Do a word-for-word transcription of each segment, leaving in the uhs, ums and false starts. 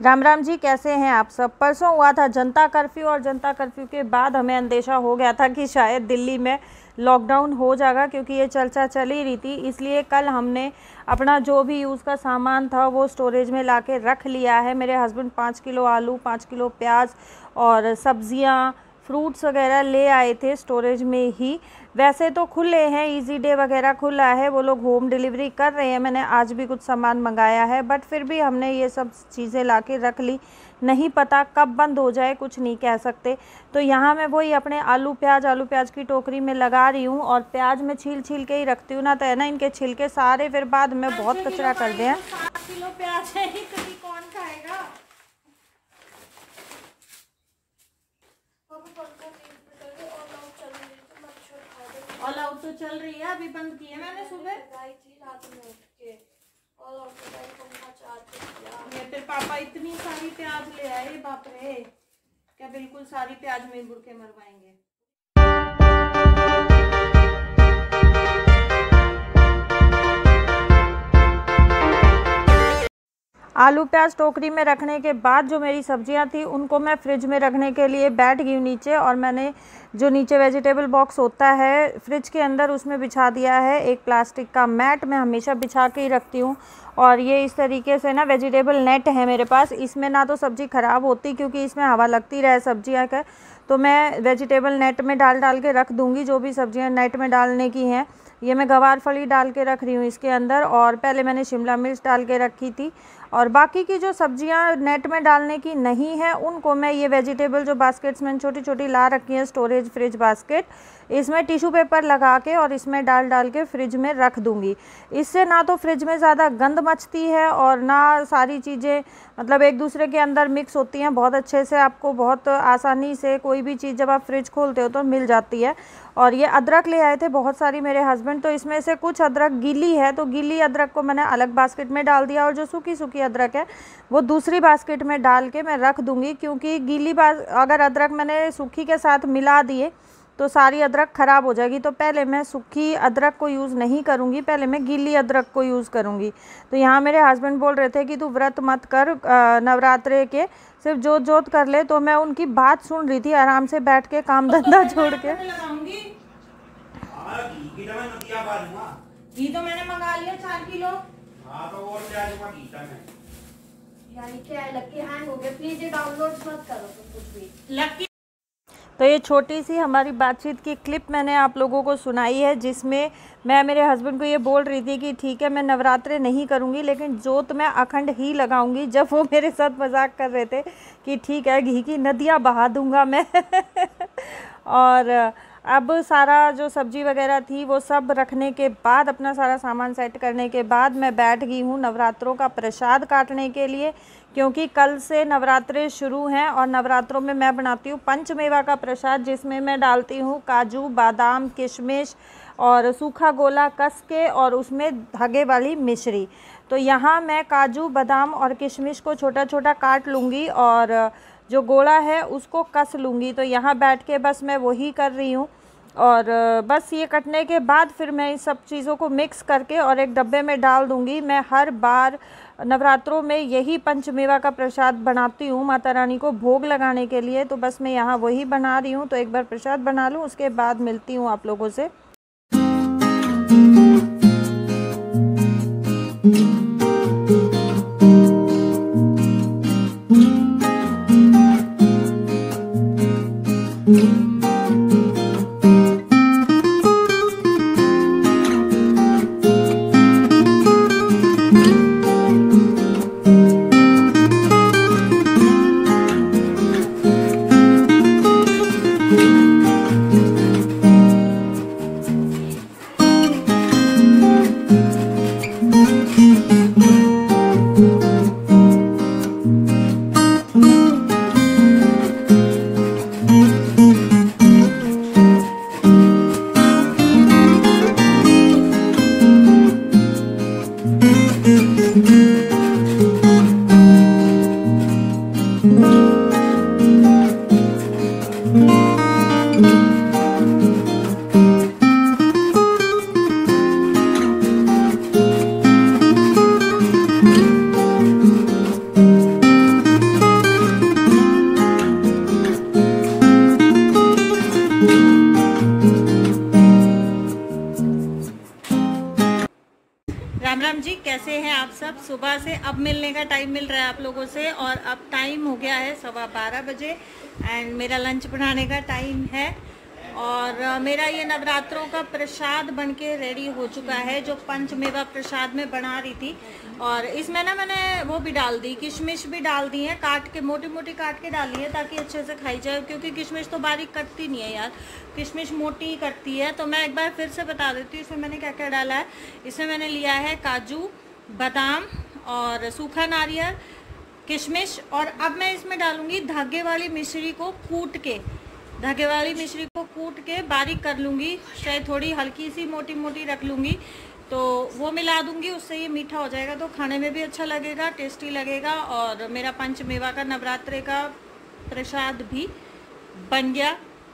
राम राम जी, कैसे हैं आप सब। परसों हुआ था जनता कर्फ्यू और जनता कर्फ्यू के बाद हमें अंदेशा हो गया था कि शायद दिल्ली में लॉकडाउन हो जाएगा, क्योंकि ये चर्चा चल ही रही थी। इसलिए कल हमने अपना जो भी यूज़ का सामान था वो स्टोरेज में ला के रख लिया है। मेरे हस्बैंड पाँच किलो आलू, पाँच किलो प्याज और सब्ज़ियाँ, फ्रूट्स वगैरह ले आए थे स्टोरेज में ही। वैसे तो खुले हैं, इजी डे वगैरह खुला है, वो लोग होम डिलीवरी कर रहे हैं। मैंने आज भी कुछ सामान मंगाया है, बट फिर भी हमने ये सब चीज़ें ला के रख ली। नहीं पता कब बंद हो जाए, कुछ नहीं कह सकते। तो यहाँ मैं वही अपने आलू प्याज आलू प्याज की टोकरी में लगा रही हूँ, और प्याज मैं छील छील के ही रखती हूँ ना, तो है ना इनके छिलके सारे फिर बाद में बहुत कचरा कर दें। सात किलो प्याज है, इतनी कौन खाएगा। ऑल आउट तो चल रही है, अभी बंद की है मैंने सुबह। ये फिर पापा इतनी सारी प्याज ले आए, बाप रे, क्या बिल्कुल सारी प्याज में बुर के मरवाएंगे। आलू प्याज टोकरी में रखने के बाद जो मेरी सब्जियां थी उनको मैं फ्रिज में रखने के लिए बैठ गई नीचे, और मैंने जो नीचे वेजिटेबल बॉक्स होता है फ्रिज के अंदर उसमें बिछा दिया है एक प्लास्टिक का मैट। मैं हमेशा बिछा के ही रखती हूँ, और ये इस तरीके से ना वेजिटेबल नेट है मेरे पास। इसमें ना तो सब्ज़ी ख़राब होती, क्योंकि इसमें हवा लगती रहे सब्जियाँ का, तो मैं वेजिटेबल नेट में डाल डाल के रख दूँगी जो भी सब्जियाँ नेट में डालने की हैं। ये मैं गवार फली डाल के रख रही हूँ इसके अंदर, और पहले मैंने शिमला मिर्च डाल के रखी थी। और बाकी की जो सब्जियां नेट में डालने की नहीं है उनको मैं ये वेजिटेबल जो बास्केट्स में छोटी छोटी ला रखी हैं, स्टोरेज फ्रिज बास्केट, इसमें टिश्यू पेपर लगा के और इसमें डाल डाल के फ्रिज में रख दूंगी। इससे ना तो फ्रिज में ज़्यादा गंद मचती है, और ना सारी चीज़ें मतलब एक दूसरे के अंदर मिक्स होती हैं बहुत अच्छे से। आपको बहुत आसानी से कोई भी चीज़ जब आप फ्रिज खोलते हो तो मिल जाती है। और ये अदरक ले आए थे बहुत सारी मेरे हस्बैंड, तो इसमें से कुछ अदरक गीली है, तो गीली अदरक को मैंने अलग बास्केट में डाल दिया, और जो सूखी सूखी अदरक है वो दूसरी बास्केट में डाल के मैं रख दूंगी। क्योंकि गीली बास अगर अदरक मैंने सूखी के साथ मिला दिए तो सारी अदरक ख़राब हो जाएगी। तो पहले मैं सूखी अदरक को यूज़ नहीं करूँगी, पहले मैं गीली अदरक को यूज़ करूँगी। तो यहाँ मेरे हस्बैंड बोल रहे थे कि तू व्रत मत कर नवरात्रे के, सिर्फ जोत जोत कर ले। तो मैं उनकी बात सुन रही थी आराम से बैठ के, काम धंधा छोड़ के। घी तो मैंने मंगा लिया चार किलो। हाँ तो और क्या है घी का है यार क्या है, लक्की हैंग हो गया, प्लीज ये डाउनलोड मत करो तुम कुछ भी। लक्की तो ये छोटी सी हमारी बातचीत की क्लिप मैंने आप लोगों को सुनाई है, जिसमें मैं मेरे हस्बैंड को ये बोल रही थी कि ठीक है मैं नवरात्रे नहीं करूँगी, लेकिन जोत मैं अखंड ही लगाऊंगी। जब वो मेरे साथ मजाक कर रहे थे कि ठीक है घी की नदियाँ बहा दूंगा मैं और अब सारा जो सब्ज़ी वगैरह थी वो सब रखने के बाद, अपना सारा सामान सेट करने के बाद मैं बैठ गई हूँ नवरात्रों का प्रसाद काटने के लिए। क्योंकि कल से नवरात्रे शुरू हैं, और नवरात्रों में मैं बनाती हूँ पंचमेवा का प्रसाद, जिसमें मैं डालती हूँ काजू, बादाम, किशमिश और सूखा गोला कस के, और उसमें धागे वाली मिश्री। तो यहाँ मैं काजू, बादाम और किशमिश को छोटा छोटा काट लूँगी, और जो गोला है उसको कस लूँगी। तो यहाँ बैठ के बस मैं वही कर रही हूँ, और बस ये कटने के बाद फिर मैं इस सब चीज़ों को मिक्स करके और एक डब्बे में डाल दूँगी। मैं हर बार नवरात्रों में यही पंचमेवा का प्रसाद बनाती हूँ माता रानी को भोग लगाने के लिए, तो बस मैं यहाँ वही बना रही हूँ। तो एक बार प्रसाद बना लूँ, उसके बाद मिलती हूँ आप लोगों से। Thank you. कैसे हैं आप सब? सुबह से अब मिलने का टाइम मिल रहा है आप लोगों से, और अब टाइम हो गया है सवा बारह बजे एंड मेरा लंच बनाने का टाइम है। और मेरा ये नवरात्रों का प्रसाद बनके रेडी हो चुका है, जो पंचमेवा प्रसाद में बना रही थी। और इसमें ना मैंने वो भी डाल दी, किशमिश भी डाल दी है, काट के मोटी मोटी काट के डाली है ताकि अच्छे से खाई जाए, क्योंकि किशमिश तो बारीक कटती नहीं है यार, किशमिश मोटी ही कटती है। तो मैं एक बार फिर से बता देती हूँ इसमें मैंने क्या क्या डाला है। इसमें मैंने लिया है काजू, बादाम और सूखा नारियल, किशमिश, और अब मैं इसमें डालूंगी धागे वाली मिश्री को कूट के, धागे वाली मिश्री को कूट के बारीक कर लूँगी, शायद थोड़ी हल्की सी मोटी मोटी रख लूँगी, तो वो मिला दूँगी, उससे ये मीठा हो जाएगा, तो खाने में भी अच्छा लगेगा, टेस्टी लगेगा। और मेरा पंचमेवा का नवरात्रे का प्रसाद भी बन गया।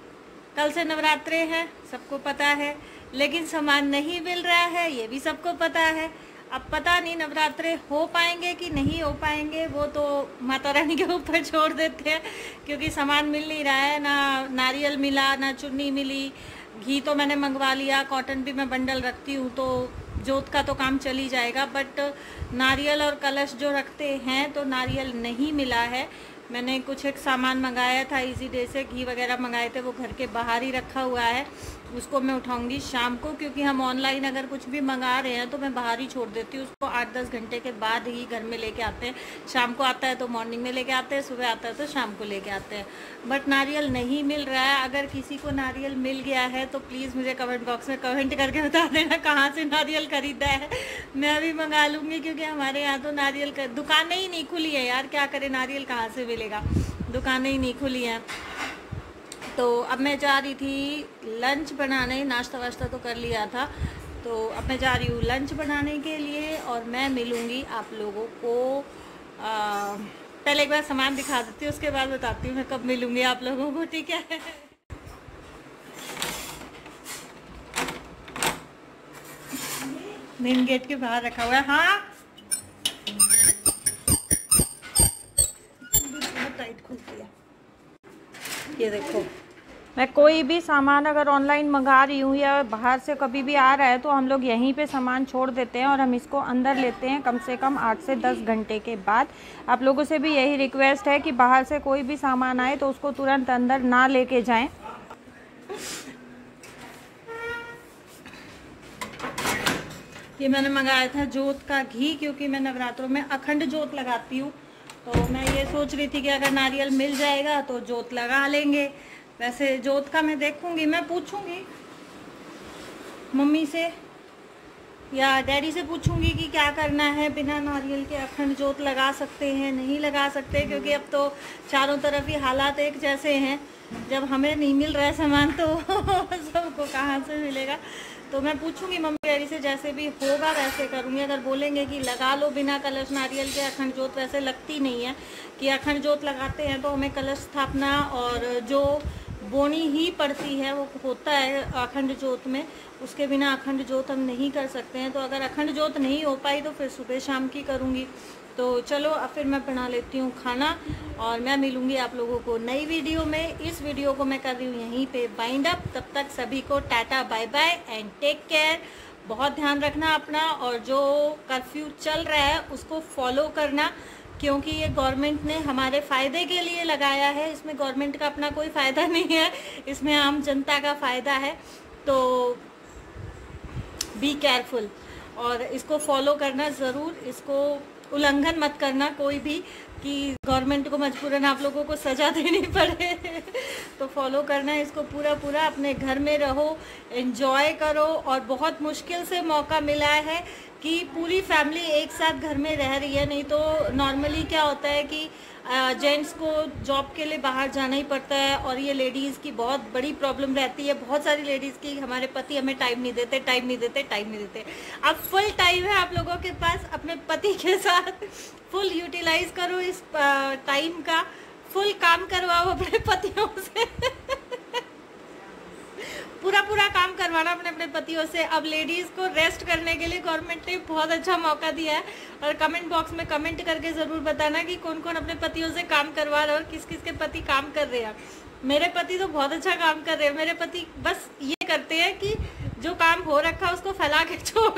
कल से नवरात्रे हैं, सबको पता है, लेकिन सामान नहीं मिल रहा है, ये भी सबको पता है। अब पता नहीं नवरात्रे हो पाएंगे कि नहीं हो पाएंगे, वो तो माता रानी के ऊपर छोड़ देते हैं, क्योंकि सामान मिल नहीं रहा है, ना नारियल मिला, ना चुन्नी मिली। घी तो मैंने मंगवा लिया, कॉटन भी मैं बंडल रखती हूँ, तो जोत का तो काम चल ही जाएगा, बट नारियल और कलश जो रखते हैं तो नारियल नहीं मिला है। मैंने कुछ एक सामान मंगाया था इजी डे से, घी वगैरह मंगाए थे, वो घर के बाहर ही रखा हुआ है, उसको मैं उठाऊंगी शाम को, क्योंकि हम ऑनलाइन अगर कुछ भी मंगा रहे हैं तो मैं बाहर ही छोड़ देती हूँ उसको, आठ दस घंटे के बाद ही घर में लेके आते हैं। शाम को आता है तो मॉर्निंग में लेके आते हैं, सुबह आता है तो शाम को लेके आते हैं। बट नारियल नहीं मिल रहा है। अगर किसी को नारियल मिल गया है तो प्लीज़ मुझे कमेंट बॉक्स में कमेंट करके बता देना कहाँ से नारियल खरीदा है, मैं भी मंगा लूँगी, क्योंकि हमारे यहाँ तो नारियल का दुकानें ही नहीं खुली है यार, क्या करें, नारियल कहाँ से मिलेगा, दुकानें ही नहीं खुली हैं। तो अब मैं जा रही थी लंच बनाने, नाश्ता वाश्ता तो कर लिया था, तो अब मैं जा रही हूँ लंच बनाने के लिए, और मैं मिलूँगी आप लोगों को। आ, पहले एक बार सामान दिखा देती हूँ, उसके बाद बताती हूँ मैं कब मिलूँगी आप लोगों को, ठीक है। मेन गेट के बाहर रखा हुआ है। हाँ, बहुत टाइट खुलती है, ये देखो। मैं कोई भी सामान अगर ऑनलाइन मंगा रही हूँ या बाहर से कभी भी आ रहा है तो हम लोग यहीं पे सामान छोड़ देते हैं और हम इसको अंदर लेते हैं कम से कम आठ से दस घंटे के बाद। आप लोगों से भी यही रिक्वेस्ट है कि बाहर से कोई भी सामान आए तो उसको तुरंत अंदर ना लेके जाएं। ये मैंने मंगाया था जोत का घी, क्योंकि मैं नवरात्रों में अखंड जोत लगाती हूँ, तो मैं ये सोच रही थी कि अगर नारियल मिल जाएगा तो जोत लगा लेंगे। वैसे जोत का मैं देखूंगी, मैं पूछूंगी मम्मी से या डैडी से पूछूंगी कि क्या करना है, बिना नारियल के अखंड जोत लगा सकते हैं नहीं लगा सकते, क्योंकि अब तो चारों तरफ ही हालात एक जैसे हैं। जब हमें नहीं मिल रहा है सामान तो सबको कहाँ से मिलेगा। तो मैं पूछूंगी मम्मी डैडी से, जैसे भी होगा वैसे करूँगी। अगर बोलेंगे कि लगा लो बिना कलश नारियल के अखंड जोत, वैसे लगती नहीं है कि अखंड जोत लगाते हैं तो हमें कलश स्थापना और जो बोनी ही पड़ती है वो होता है अखंड जोत में, उसके बिना अखंड जोत हम नहीं कर सकते हैं। तो अगर अखंड जोत नहीं हो पाई तो फिर सुबह शाम की करूँगी। तो चलो अब फिर मैं बना लेती हूँ खाना, और मैं मिलूँगी आप लोगों को नई वीडियो में। इस वीडियो को मैं कर रही हूँ यहीं पे बाइंड अप। तब तक सभी को tata bye bye and take care. बहुत ध्यान रखना अपना, और जो कर्फ्यू चल रहा है उसको फॉलो करना, क्योंकि ये गवर्नमेंट ने हमारे फ़ायदे के लिए लगाया है। इसमें गवर्नमेंट का अपना कोई फ़ायदा नहीं है, इसमें आम जनता का फ़ायदा है। तो बी केयरफुल, और इसको फॉलो करना ज़रूर, इसको उल्लंघन मत करना कोई भी, कि गवर्नमेंट को मजबूरन आप लोगों को सज़ा देनी पड़े। तो फॉलो करना है इसको पूरा पूरा। अपने घर में रहो, एंजॉय करो, और बहुत मुश्किल से मौका मिला है कि पूरी फैमिली एक साथ घर में रह रही है। नहीं तो नॉर्मली क्या होता है कि जेंट्स को जॉब के लिए बाहर जाना ही पड़ता है, और ये लेडीज़ की बहुत बड़ी प्रॉब्लम रहती है, बहुत सारी लेडीज़ की, हमारे पति हमें टाइम नहीं देते टाइम नहीं देते टाइम नहीं देते। अब फुल टाइम है आप लोगों के पास, अपने पति के साथ फुल यूटिलाइज करो इस टाइम का, फुल काम करवाओ अपने पतियों से। पूरा पूरा काम करवाना अपने अपने पतियों से। अब लेडीज़ को रेस्ट करने के लिए गवर्नमेंट ने बहुत अच्छा मौका दिया है, और कमेंट बॉक्स में कमेंट करके ज़रूर बताना कि कौन कौन अपने पतियों से काम करवा रहा है और किस किस के पति काम कर रहे हैं। मेरे पति तो बहुत अच्छा काम कर रहे हैं। मेरे पति बस ये करते हैं कि जो काम हो रखा है उसको फैला के छोड़ देते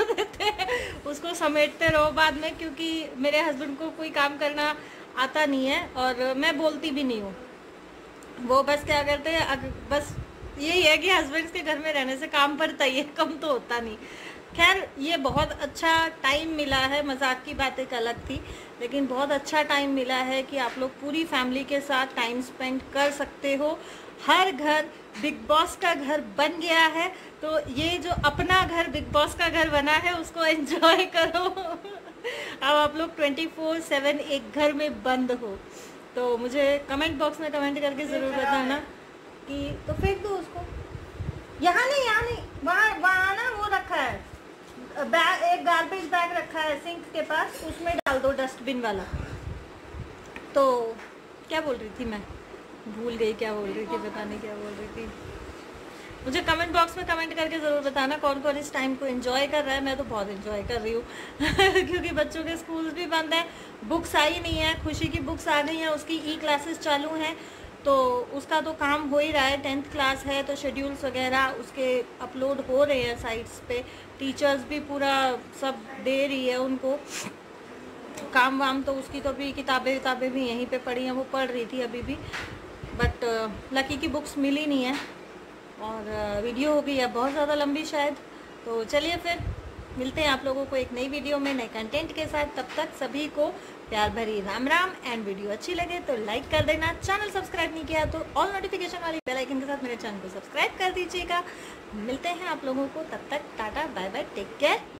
उसको समेटते रहो बाद में, क्योंकि मेरे हस्बैंड को कोई काम करना आता नहीं है और मैं बोलती भी नहीं हूँ। वो बस क्या करते हैं, बस यही है कि हस्बैंड्स के घर में रहने से काम पड़ता ही है, कम तो होता नहीं। खैर ये बहुत अच्छा टाइम मिला है, मजाक की बात एक अलग थी, लेकिन बहुत अच्छा टाइम मिला है कि आप लोग पूरी फैमिली के साथ टाइम स्पेंड कर सकते हो। हर घर बिग बॉस का घर बन गया है, तो ये जो अपना घर बिग बॉस का घर बना है उसको एंजॉय करो। अब आप लोग ट्वेंटी फोर सेवन एक घर में बंद हो। तो मुझे कमेंट बॉक्स में कमेंट करके ज़रूर बताना कि, तो फेंक दो उसको, यहाँ नहीं यहाँ नहीं, वहाँ वहाँ ना वो रखा है बैग, एक गार्बेज बैग रखा है सिंक के पास, उसमें डाल दो, डस्टबिन वाला। तो क्या बोल रही थी मैं, भूल गई क्या बोल रही थी, पता नहीं क्या बोल रही थी। मुझे कमेंट बॉक्स में कमेंट करके ज़रूर बताना कौन कौन इस टाइम को एंजॉय कर रहा है। मैं तो बहुत एंजॉय कर रही हूँ क्योंकि बच्चों के स्कूल भी बंद हैं, बुक्स आई नहीं है, खुशी की बुक्स आ गई हैं, उसकी ई क्लासेस चालू हैं, तो उसका तो काम हो ही रहा है। टेंथ क्लास है तो शेड्यूल्स वगैरह उसके अपलोड हो रहे हैं साइट्स पे, टीचर्स भी पूरा सब दे रही है उनको काम वाम। तो उसकी तो अभी किताबें किताबें भी यहीं पे पड़ी हैं, वो पढ़ रही थी अभी भी, बट लकी की बुक्स मिली नहीं है और वीडियो हो गई है बहुत ज़्यादा लंबी शायद। तो चलिए फिर मिलते हैं आप लोगों को एक नई वीडियो में नए कंटेंट के साथ। तब तक सभी को प्यार भरी राम राम। एंड वीडियो अच्छी लगे तो लाइक कर देना, चैनल सब्सक्राइब नहीं किया तो ऑल नोटिफिकेशन वाली बेल आइकन के साथ मेरे चैनल को सब्सक्राइब कर दीजिएगा। मिलते हैं आप लोगों को, तब तक tata bye bye, take care.